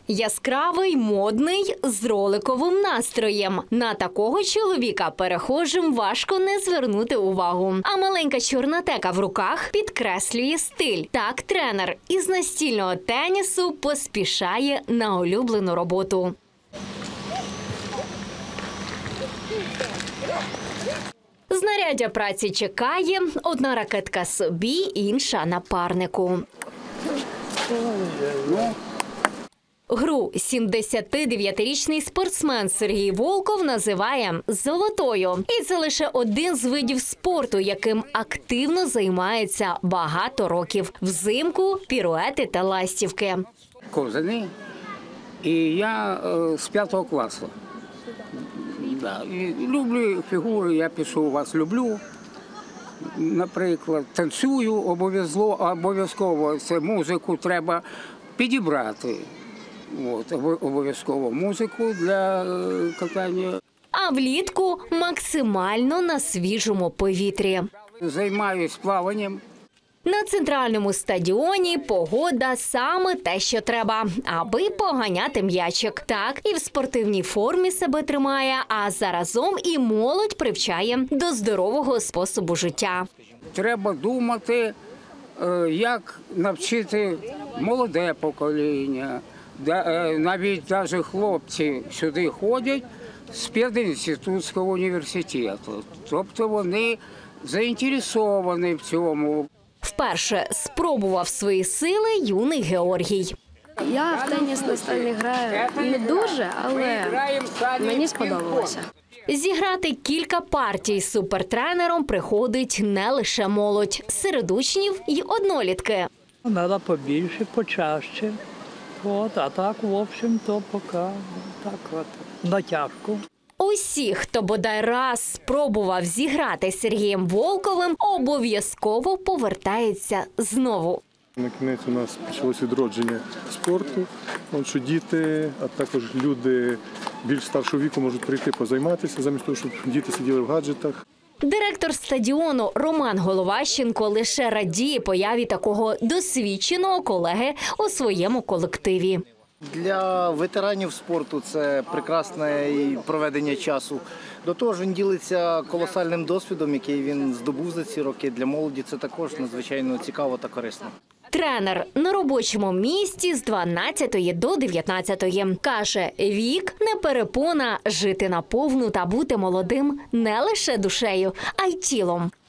Яскравий, модний, з роликовим настроєм. На такого чоловіка перехожим важко не звернути увагу. А маленька чорна тека в руках підкреслює стиль. Так тренер із настільного тенісу поспішає на улюблену роботу. Знаряддя праці чекає, одна ракетка собі, інша напарнику. Гру 79-річний спортсмен Сергій Волков називає «золотою». І це лише один з видів спорту, яким активно займається багато років. Взимку – піруети та ластівки. Ковзани. І я з 5 класу. Да. І люблю фігури, я пишу «вас люблю». Наприклад, танцюю обов'язково, це музику треба підібрати. Обов'язково музику для катання. А влітку максимально на свіжому повітрі. Займаюсь плаванням. На центральному стадіоні погода саме те, що треба, аби поганяти м'ячик. Так, і в спортивній формі себе тримає, а заразом і молодь привчає до здорового способу життя. Треба думати, як навчити молоде покоління. Навіть хлопці сюди ходять з пединститутського університету. Тобто вони заінтересовані в цьому. Вперше спробував свої сили юний Георгій. Я в теніс настільки граю не дуже, але мені сподобалося. Зіграти кілька партій з супертренером приходить не лише молодь. Серед учнів й однолітки. Треба побільше, почаще. А так, в общем-то, поки натяжку. Усі, хто бодай раз спробував зіграти з Сергієм Волковим, обов'язково повертаються знову. На кінець у нас почалось відродження спорту, що діти, а також люди більш старшого віку можуть прийти позайматися, замість того, щоб діти сиділи в гаджетах. Директор стадіону Роман Головащенко лише радіє появі такого досвідченого колеги у своєму колективі. Для ветеранів спорту це прекрасне проведення часу. До того ж, він ділиться колосальним досвідом, який він здобув за ці роки. Для молоді це також надзвичайно цікаво та корисно. Тренер на робочому місці з 12 до 19. Каже, вік не перепона жити наповну та бути молодим не лише душею, а й тілом.